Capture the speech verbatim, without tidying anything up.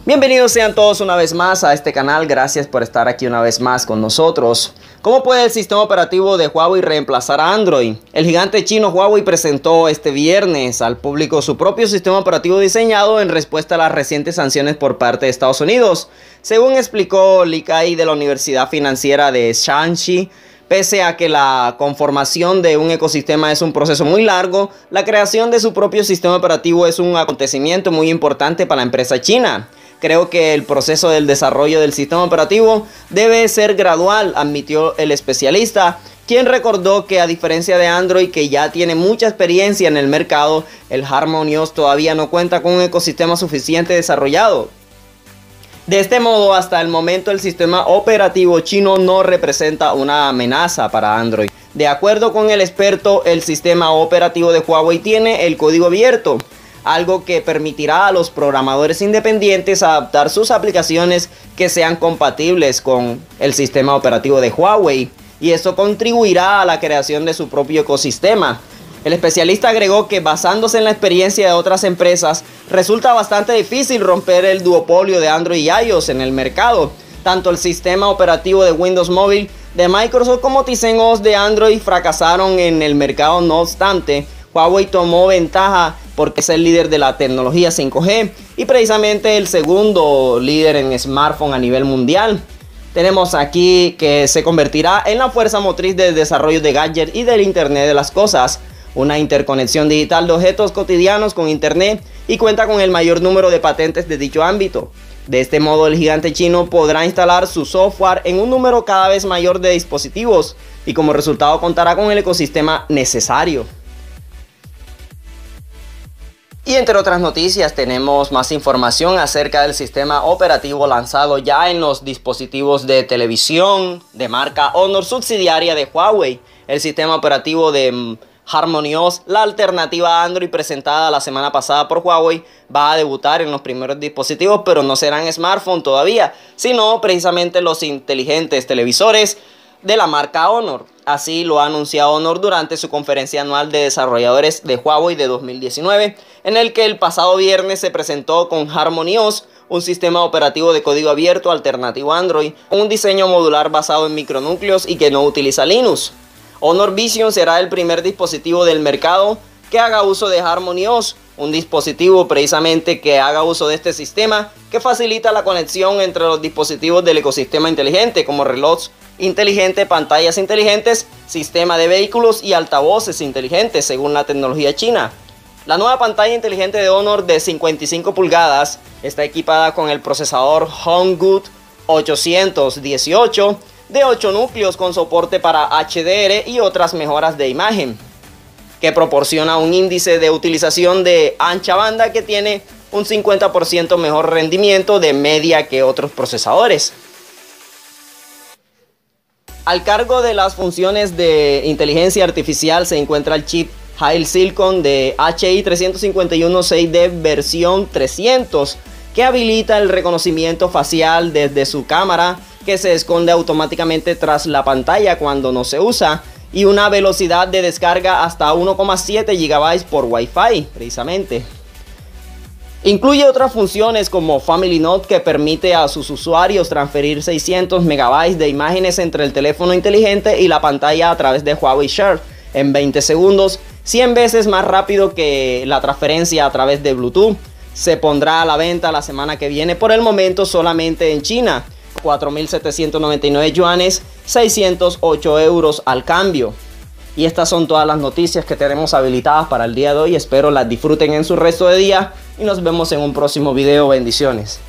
Bienvenidos sean todos una vez más a este canal, gracias por estar aquí una vez más con nosotros. ¿Cómo puede el sistema operativo de Huawei reemplazar a Android? El gigante chino Huawei presentó este viernes al público su propio sistema operativo diseñado en respuesta a las recientes sanciones por parte de Estados Unidos. Según explicó Li Kai de la Universidad Financiera de Shaanxi, pese a que la conformación de un ecosistema es un proceso muy largo, la creación de su propio sistema operativo es un acontecimiento muy importante para la empresa china. Creo que el proceso del desarrollo del sistema operativo debe ser gradual, admitió el especialista, quien recordó que a diferencia de Android, que ya tiene mucha experiencia en el mercado, el HarmonyOS todavía no cuenta con un ecosistema suficiente desarrollado. De este modo, hasta el momento el sistema operativo chino no representa una amenaza para Android. De acuerdo con el experto, el sistema operativo de Huawei tiene el código abierto, algo que permitirá a los programadores independientes adaptar sus aplicaciones que sean compatibles con el sistema operativo de Huawei, y eso contribuirá a la creación de su propio ecosistema. El especialista agregó que basándose en la experiencia de otras empresas, resulta bastante difícil romper el duopolio de Android y iOS en el mercado. Tanto el sistema operativo de Windows Mobile de Microsoft como TizenOS de Android fracasaron en el mercado. No obstante, Huawei tomó ventaja porque es el líder de la tecnología cinco G y precisamente el segundo líder en smartphone a nivel mundial. Tenemos aquí que se convertirá en la fuerza motriz del desarrollo de gadgets y del Internet de las cosas, una interconexión digital de objetos cotidianos con Internet, y cuenta con el mayor número de patentes de dicho ámbito. De este modo, el gigante chino podrá instalar su software en un número cada vez mayor de dispositivos y como resultado contará con el ecosistema necesario. Y entre otras noticias tenemos más información acerca del sistema operativo lanzado ya en los dispositivos de televisión de marca Honor, subsidiaria de Huawei. El sistema operativo de HarmonyOS, la alternativa a Android presentada la semana pasada por Huawei, va a debutar en los primeros dispositivos, pero no serán smartphones todavía, sino precisamente los inteligentes televisores de la marca Honor. Así lo ha anunciado Honor durante su conferencia anual de desarrolladores de Huawei de dos mil diecinueve, en el que el pasado viernes se presentó con HarmonyOS, un sistema operativo de código abierto alternativo a Android, un diseño modular basado en micronúcleos y que no utiliza Linux. Honor Vision será el primer dispositivo del mercado que haga uso de HarmonyOS, un dispositivo precisamente que haga uso de este sistema que facilita la conexión entre los dispositivos del ecosistema inteligente como relojes inteligentes, pantallas inteligentes, sistema de vehículos y altavoces inteligentes según la tecnología china. La nueva pantalla inteligente de Honor de cincuenta y cinco pulgadas está equipada con el procesador Honggood ochocientos dieciocho de ocho núcleos con soporte para H D R y otras mejoras de imagen, que proporciona un índice de utilización de ancha banda que tiene un cincuenta por ciento mejor rendimiento de media que otros procesadores. Al cargo de las funciones de inteligencia artificial se encuentra el chip High Silicon de H I tres cinco uno seis D versión trescientos, que habilita el reconocimiento facial desde su cámara, que se esconde automáticamente tras la pantalla cuando no se usa, y una velocidad de descarga hasta uno coma siete gigabytes por Wi-Fi precisamente. Incluye otras funciones como Family Note, que permite a sus usuarios transferir seiscientos megabytes de imágenes entre el teléfono inteligente y la pantalla a través de Huawei Share en veinte segundos, cien veces más rápido que la transferencia a través de Bluetooth. Se pondrá a la venta la semana que viene, por el momento solamente en China, cuatro mil setecientos noventa y nueve yuanes, seiscientos ocho euros al cambio. Y estas son todas las noticias que tenemos habilitadas para el día de hoy. Espero las disfruten en su resto de día y nos vemos en un próximo video. Bendiciones.